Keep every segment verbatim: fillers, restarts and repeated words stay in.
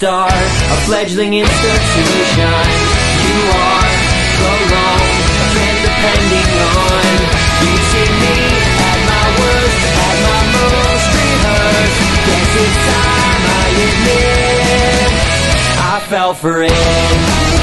start, a fledgling institution. You are the lone friend depending on. You see me at my worst, at my most rehearsed. Guess it's time I admit I fell for it.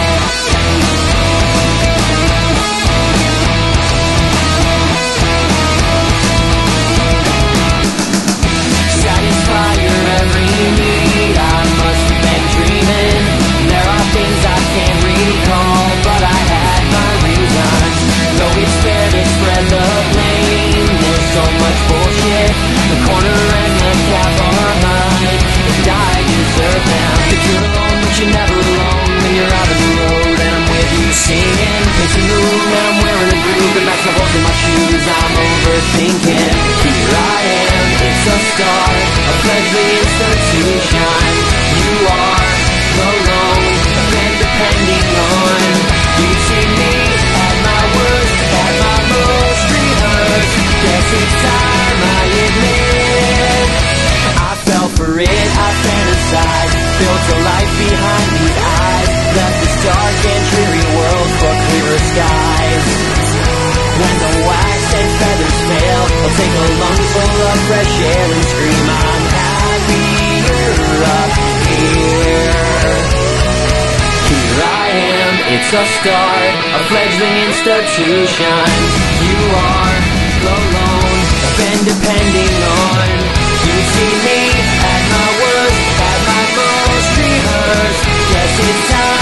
Thinking, here I am, it's a start, a fledgling institution. You are the lone friend depending on. You see me at my worst, at my most rehearsed. Guess it's time I admit I fell for it, I fantasized, built a life behind these eyes, left this dark and dreary world for clearer skies. When the wax and feathers fail, I'll take a lungful of fresh air and scream, I'm happier up here. Here I am, it's a start, a fledgling institution. You are the lone friend depending on. You see me at my worst, at my most rehearsed. Guess it's time